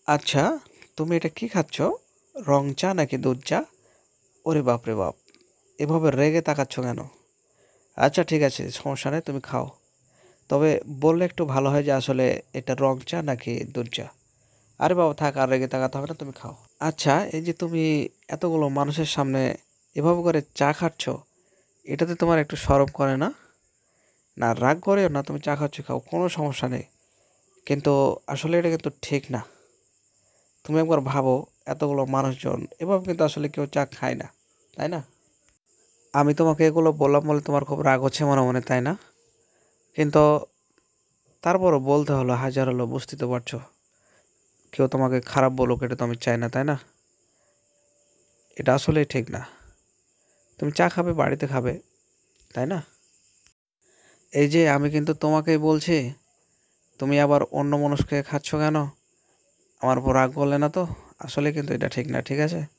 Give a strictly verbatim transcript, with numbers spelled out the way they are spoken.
আচ্ছা, তুমি এটা কি খাচ্ছ? রং চা নাকি দুধ চা? ওরে বাপ রে বাপ! এভাবে রেগে তাকাচ্ছ কেন? আচ্ছা ঠিক আছে, সমস্যা নেই, তুমি খাও। তবে বললে একটু ভালো হয় যে আসলে এটা রং চা নাকি দুধ চা। আরে বাবা থাক, আর রেগে তাকাতে হবে না, তুমি খাও। আচ্ছা, এই যে তুমি এতগুলো মানুষের সামনে এভাবে করে চা খাচ্ছ, এটাতে তোমার একটু শরম করে না? না রাগ করেও না, তুমি চা খাচ্ছ খাও, কোনো সমস্যা নেই। কিন্তু আসলে এটা কিন্তু ঠিক না। তুমি একবার ভাবো, এতগুলো মানুষজন এভাবে কিন্তু আসলে কেউ চা খায় না, তাই না? আমি তোমাকে এগুলো বললাম বলে তোমার খুব রাগ হচ্ছে মনে মনে, তাই না? কিন্তু তারপরও বলতে হলো, হাজার হলো, বুঝতে তো পারছো। কেউ তোমাকে খারাপ বলুক এটা তো আমি চাই না, তাই না? এটা আসলেই ঠিক না। তুমি চা খাবে, বাড়িতে খাবে, তাই না? এই যে আমি কিন্তু তোমাকেই বলছি, তুমি আবার অন্য মানুষকে খাচ্ছ কেন? আমার উপর রাগ করলে না তো? আসলে কিন্তু এটা ঠিক না, ঠিক আছে?